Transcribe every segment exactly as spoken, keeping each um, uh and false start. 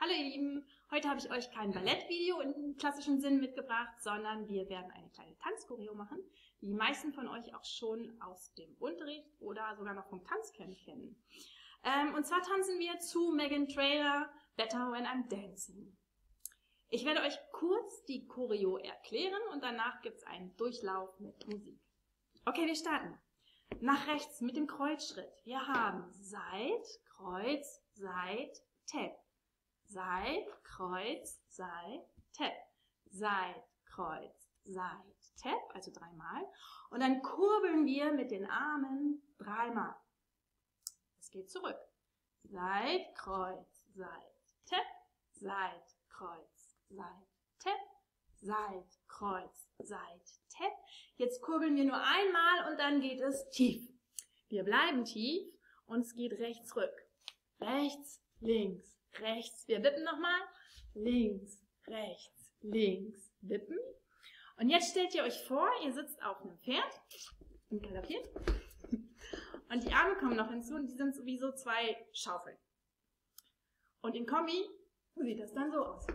Hallo ihr Lieben, heute habe ich euch kein Ballettvideo im klassischen Sinn mitgebracht, sondern wir werden eine kleine Tanzchoreo machen, die die meisten von euch auch schon aus dem Unterricht oder sogar noch vom Tanzcamp kennen. Ähm, und zwar tanzen wir zu Meghan Trainor, Better When I'm Dancing. Ich werde euch kurz die Choreo erklären und danach gibt es einen Durchlauf mit Musik. Okay, wir starten. Nach rechts mit dem Kreuzschritt. Wir haben Seit, Kreuz, Seit, Tap. Seit, Kreuz, Seit, Tap. Seit, Kreuz, Seit, Tap, also dreimal. Und dann kurbeln wir mit den Armen dreimal. Es geht zurück. Seit, Kreuz, Seit, Tap. Seit, Kreuz, Seit, Tap. Seit, Kreuz, Seit, Tap. Jetzt kurbeln wir nur einmal und dann geht es tief. Wir bleiben tief und es geht rechts rück. Rechts, links, rechts. Wir wippen nochmal. Links, rechts, links, wippen. Und jetzt stellt ihr euch vor, ihr sitzt auf einem Pferd und galoppiert. Und die Arme kommen noch hinzu und die sind sowieso zwei Schaufeln. Und in Kombi sieht das dann so aus.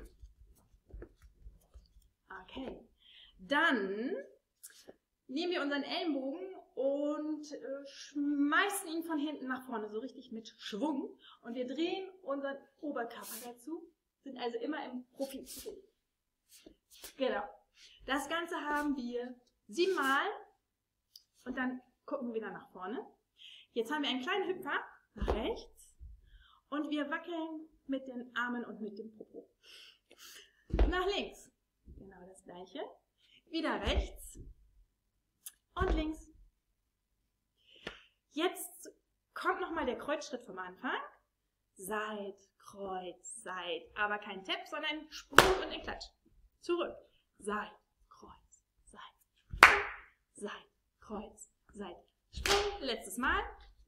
Okay, dann nehmen wir unseren Ellenbogen und äh, schmeißen ihn von hinten nach vorne, so richtig mit Schwung. Und wir drehen unseren Oberkörper dazu, sind also immer im Profil. Genau. Das Ganze haben wir siebenmal und dann gucken wir wieder nach vorne. Jetzt haben wir einen kleinen Hüpfer nach rechts und wir wackeln mit den Armen und mit dem Popo. Nach links. Genau das gleiche. Wieder rechts und links. Jetzt kommt nochmal der Kreuzschritt vom Anfang. Seit, Kreuz, Seit. Aber kein Tap, sondern Sprung und ein Klatsch. Zurück. Seit, Kreuz, Seit. Sprung. Seit, Kreuz, Seit. Sprung. Letztes Mal.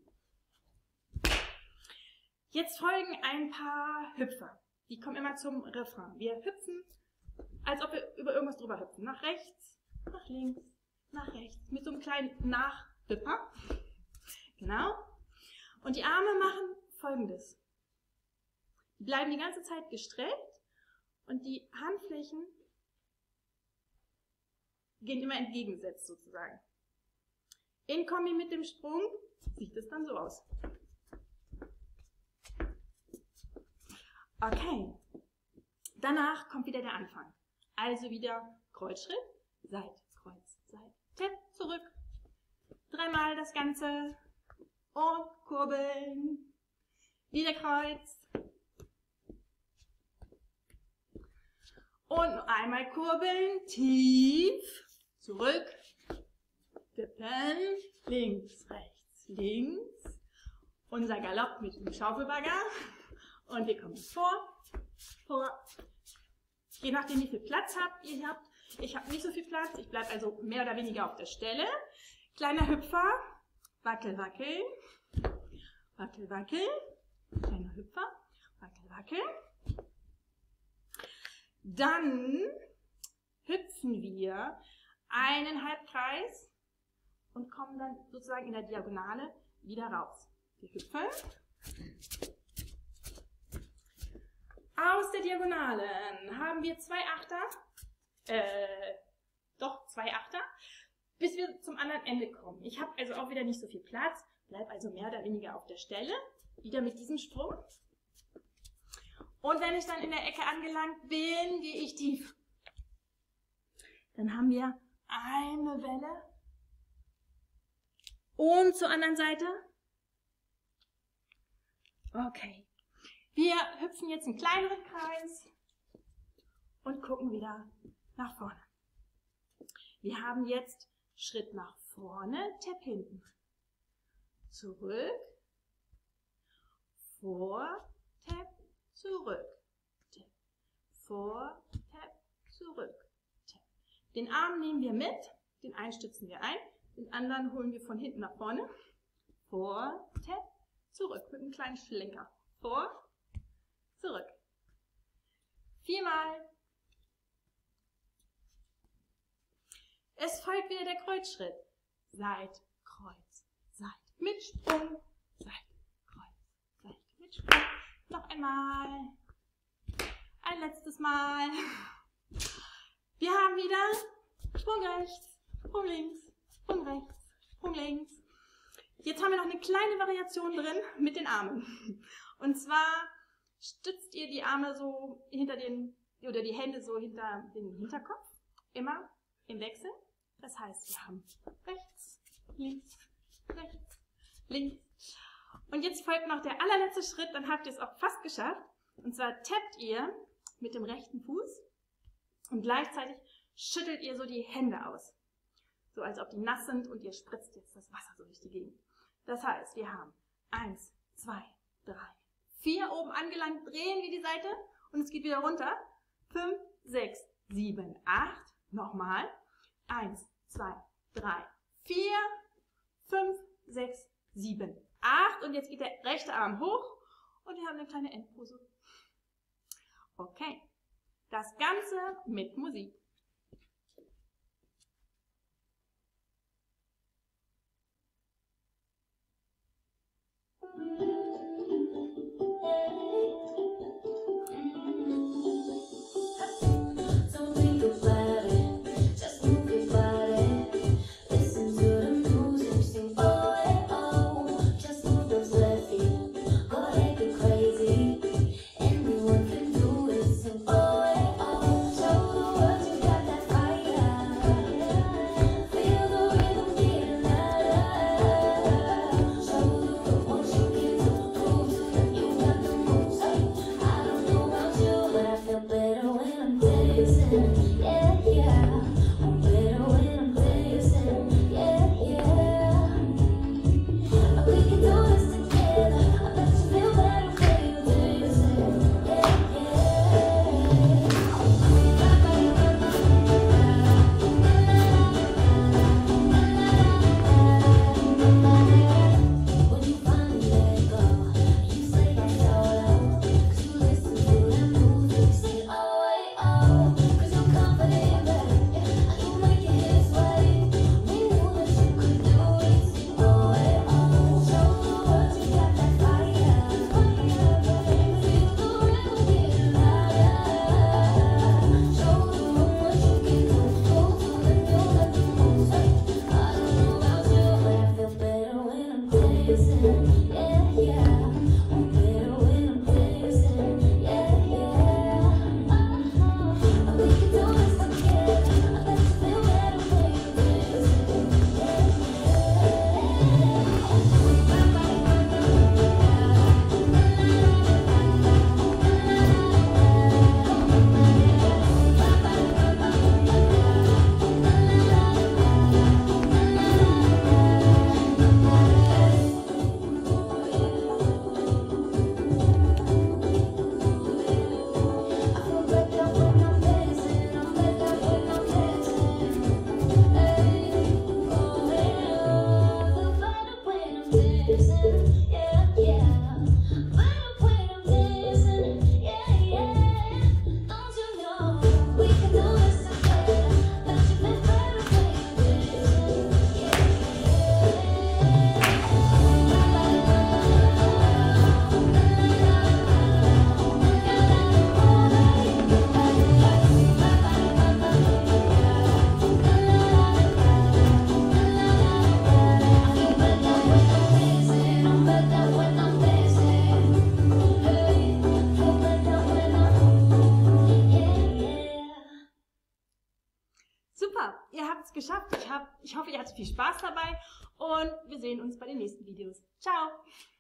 Jetzt folgen ein paar Hüpfer. Die kommen immer zum Refrain. Wir hüpfen, als ob wir über irgendwas drüber hüpfen. Nach rechts, nach links, nach rechts. Mit so einem kleinen Nachhüpper. Genau. Und die Arme machen Folgendes. Die bleiben die ganze Zeit gestreckt und die Handflächen gehen immer entgegengesetzt sozusagen. In Kombi mit dem Sprung sieht es dann so aus. Okay. Danach kommt wieder der Anfang. Also wieder Kreuzschritt, Seit, Kreuz, Seit, Tap, zurück. Dreimal das Ganze und kurbeln. Wieder Kreuz. Und einmal kurbeln, tief, zurück, wippen, links, rechts, links. Unser Galopp mit dem Schaufelbagger. Und wir kommen vor, vor. Je nachdem, wie viel Platz habt ihr habt. Ich habe nicht so viel Platz, ich bleibe also mehr oder weniger auf der Stelle. Kleiner Hüpfer, wackel, wackel, wackel, wackel, kleiner Hüpfer, wackel, wackel. Dann hüpfen wir einen Halbkreis und kommen dann sozusagen in der Diagonale wieder raus. Wir hüpfen. Aus der Diagonale haben wir zwei Achter, äh, doch zwei Achter, bis wir zum anderen Ende kommen. Ich habe also auch wieder nicht so viel Platz, bleibe also mehr oder weniger auf der Stelle, wieder mit diesem Sprung. Und wenn ich dann in der Ecke angelangt bin, gehe ich tief. Dann haben wir eine Welle und zur anderen Seite. Okay. Wir hüpfen jetzt einen kleineren Kreis und gucken wieder nach vorne. Wir haben jetzt Schritt nach vorne, Tap hinten. Zurück, vor, Tap, zurück, Tap, vor, Tap, zurück, Tap. Den Arm nehmen wir mit, den einen stützen wir ein, den anderen holen wir von hinten nach vorne. Vor, Tap, zurück mit einem kleinen Schlenker. Vor, zurück. Viermal. Es folgt wieder der Kreuzschritt. Seit, Kreuz, Seit. Mit Sprung. Seit, Kreuz, Seit. Mit Sprung. Noch einmal. ein letztes Mal. Wir haben wieder Sprung rechts, Sprung links, Sprung rechts, Sprung links. Jetzt haben wir noch eine kleine Variation drin mit den Armen. Und zwar stützt ihr die Arme so hinter den, oder die Hände so hinter den Hinterkopf. Immer im Wechsel. Das heißt, wir haben rechts, links, rechts, links. Und jetzt folgt noch der allerletzte Schritt, dann habt ihr es auch fast geschafft. Und zwar tappt ihr mit dem rechten Fuß und gleichzeitig schüttelt ihr so die Hände aus. So als ob die nass sind und ihr spritzt jetzt das Wasser so durch die Gegend. Das heißt, wir haben eins, zwei, drei, vier oben angelangt, drehen wir die Seite und es geht wieder runter. fünf, sechs, sieben, acht. Nochmal. eins, zwei, drei, vier, fünf, sechs, sieben, acht. Und jetzt geht der rechte Arm hoch und wir haben eine kleine Endpose. Okay. Das Ganze mit Musik. Super, ihr habt es geschafft. Ich, hab, ich hoffe, ihr hattet viel Spaß dabei und wir sehen uns bei den nächsten Videos. Ciao!